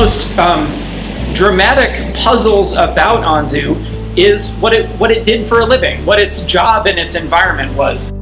most dramatic puzzles about Anzu is what it did for a living, what its job and its environment was.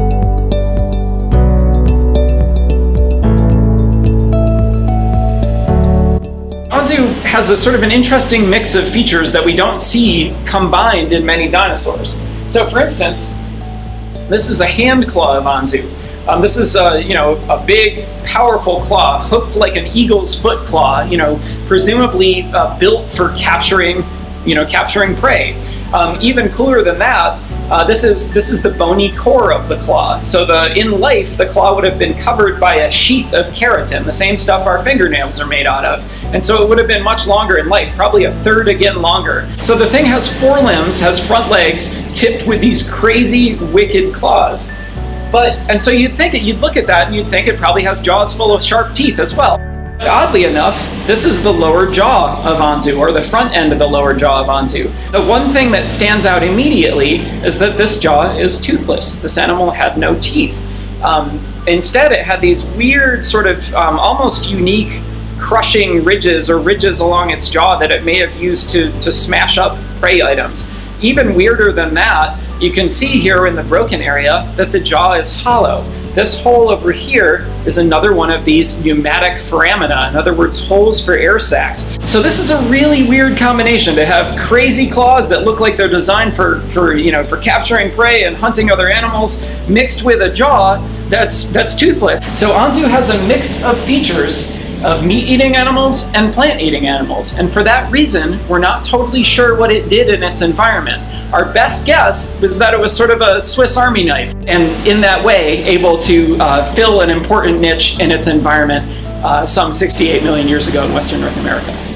Anzu has a sort of an interesting mix of features that we don't see combined in many dinosaurs. So for instance, this is a hand claw of Anzu. This is a big, powerful claw, hooked like an eagle's foot claw, presumably built for capturing prey. Even cooler than that, this is the bony core of the claw. So in life, the claw would have been covered by a sheath of keratin, the same stuff our fingernails are made out of. And so it would have been much longer in life, probably a third again longer. So the thing has four limbs, has front legs, tipped with these crazy, wicked claws. And so you'd look at that and you'd think it probably has jaws full of sharp teeth as well. But oddly enough, this is the lower jaw of Anzu, or the front end of the lower jaw of Anzu. The one thing that stands out immediately is that this jaw is toothless. This animal had no teeth. Instead, it had these weird sort of almost unique crushing ridges or ridges along its jaw that it may have used to smash up prey items. Even weirder than that, you can see here in the broken area that the jaw is hollow. This hole over here is another one of these pneumatic foramina, in other words, holes for air sacs. So this is a really weird combination to have crazy claws that look like they're designed for capturing prey and hunting other animals, mixed with a jaw that's toothless. So Anzu has a mix of features of meat-eating animals and plant-eating animals. And for that reason, we're not totally sure what it did in its environment. Our best guess was that it was sort of a Swiss Army knife, and in that way, able to fill an important niche in its environment some 68 million years ago in Western North America.